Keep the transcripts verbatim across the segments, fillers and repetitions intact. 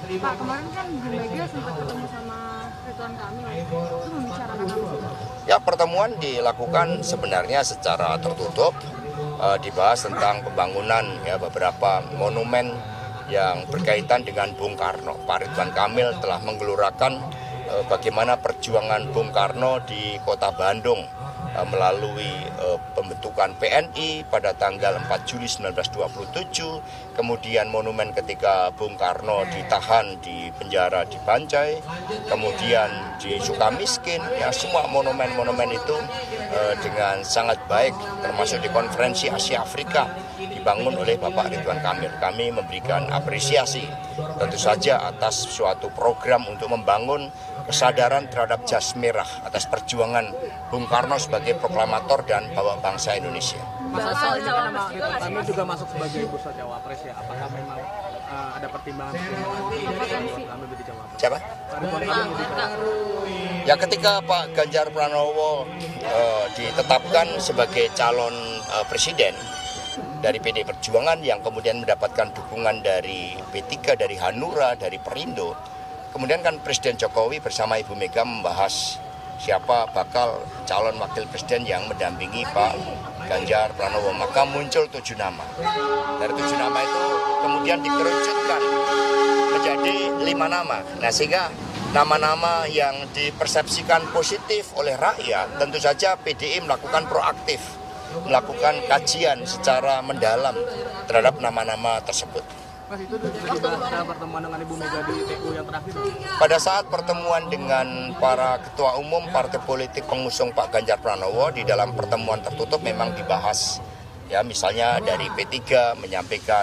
Pak, kemarin kan Bu Mega sempat ketemu sama Ridwan Kamil, itu membicarakan apa? Ya, pertemuan dilakukan sebenarnya secara tertutup, eh, dibahas tentang pembangunan ya beberapa monumen yang berkaitan dengan Bung Karno. Pak Ridwan Kamil telah menggelurakan eh, bagaimana perjuangan Bung Karno di Kota Bandung eh, melalui eh, pembentukan P N I pada tanggal empat Juli seribu sembilan ratus dua puluh tujuh, kemudian monumen ketika Bung Karno ditahan di penjara di Bancai, kemudian di Sukamiskin, ya semua monumen-monumen itu eh, dengan sangat baik, termasuk di konferensi Asia Afrika dibangun oleh Bapak Ridwan Kamil. Kami memberikan apresiasi tentu saja atas suatu program untuk membangun kesadaran terhadap jas merah atas perjuangan Bung Karno sebagai proklamator dan bawa bangsa Indonesia. Masa soal ini kan nama Ridwan Kamil juga masuk sebagai bursa cawapres ya. Apakah memang uh, ada pertimbangan Ridwan Kamil jadi cawapres? Siapa? Ridwan Kamil jadi cawapres. Ya, ketika Pak Ganjar Pranowo uh, ditetapkan sebagai calon uh, presiden dari P D I Perjuangan yang kemudian mendapatkan dukungan dari P tiga, dari Hanura, dari Perindo, kemudian kan Presiden Jokowi bersama Ibu Mega membahas siapa bakal calon wakil presiden yang mendampingi Pak Ganjar Pranowo. Maka muncul tujuh nama. Dari tujuh nama itu kemudian dikerucutkan menjadi lima nama. Nah, sehingga nama-nama yang dipersepsikan positif oleh rakyat, tentu saja P D I melakukan proaktif, melakukan kajian secara mendalam terhadap nama-nama tersebut. Mas, itu dibahas dalam pertemuan dengan Ibu Mega di T U yang terakhir. Pada saat pertemuan dengan para ketua umum partai politik pengusung Pak Ganjar Pranowo, di dalam pertemuan tertutup memang dibahas, ya misalnya dari P tiga menyampaikan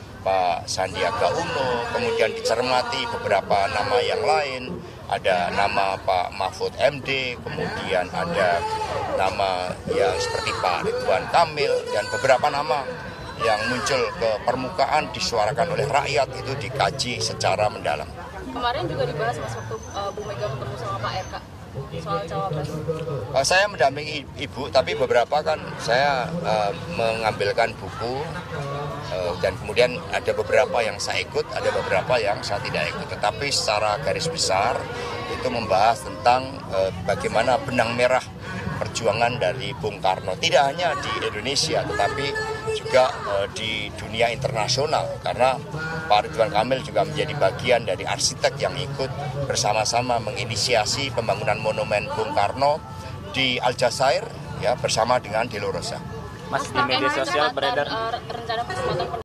Pak Sandiaga Uno, kemudian dicermati beberapa nama yang lain, ada nama Pak Mahfud M D, kemudian ada nama yang seperti Pak Ridwan Kamil, dan beberapa nama yang muncul ke permukaan disuarakan oleh rakyat itu dikaji secara mendalam. Kemarin juga dibahas Mas waktu uh, Bu Mega ketemu sama Pak R K soal cawapres. Uh, saya mendampingi Ibu, tapi beberapa kan saya uh, mengambilkan buku uh, dan kemudian ada beberapa yang saya ikut, ada beberapa yang saya tidak ikut. Tetapi secara garis besar itu membahas tentang uh, bagaimana benang merah perjuangan dari Bung Karno, tidak hanya di Indonesia tetapi juga uh, di dunia internasional, karena Pak Ridwan Kamil juga menjadi bagian dari arsitek yang ikut bersama-sama menginisiasi pembangunan monumen Bung Karno di Aljazair ya bersama dengan Delorosa. Mas, di media sosial beredar rencana